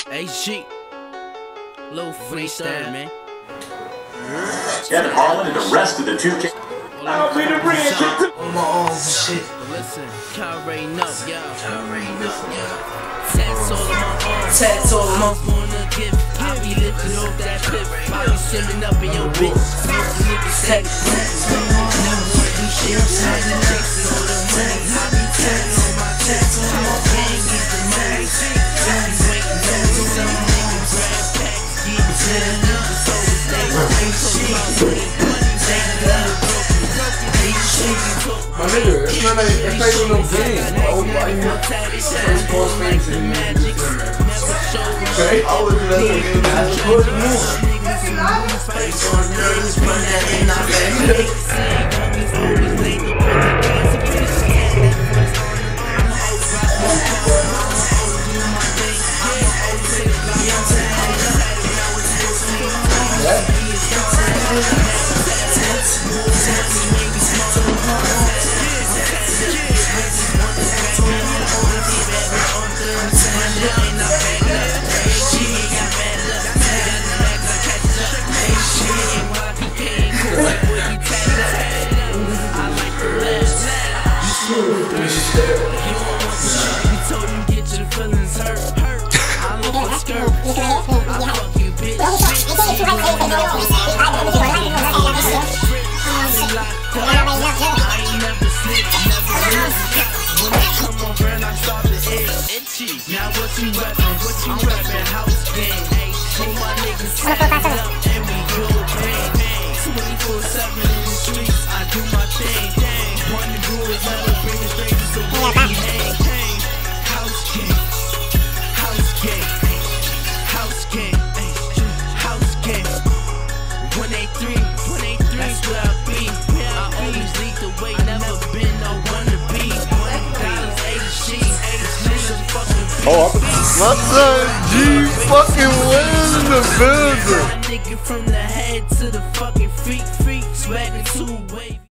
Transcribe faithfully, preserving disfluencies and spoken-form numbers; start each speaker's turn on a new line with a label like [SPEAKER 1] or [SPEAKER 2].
[SPEAKER 1] H G. Little freestyle, man.
[SPEAKER 2] Kevin Harlan and the rest of the two kids.
[SPEAKER 3] I'll be the bridge
[SPEAKER 1] on my own shit. Listen, y'all already know, y'all. Y'all already know, y'all. Tats all on my arms. Tats all on my wanna give. I be lifting off that clip. I be simming up in your bitch. Niggas text. Never wanna do shit. I'm the next to all the money. I be tats on my tats. My gang is the money. Don't be waiting on me. Some niggas grab packs. Get to the numbers. So it's they ain't talking about money. Money, they love broken.
[SPEAKER 3] My nigga, it's not like, it's not even no game. Oh, why you first boss things in music? Okay? I was in that game. I was supposed to move. Face on nerves, run that in our bed. Now what you rapping, what you rapping, house game, for my niggas stand up and we go bang, twenty-four seven in the streets, I do my thing, one to do is never bring the strangers to where we hang, house game, house game, house game, house game, one eighty-three, one eighty-three, that's where I be, I always lead the way, never been no one to be, dollars, H G,
[SPEAKER 4] Oh, my son G fucking wins in the building.
[SPEAKER 1] Nigga from the head to the fucking feet, feet, swagging two ways.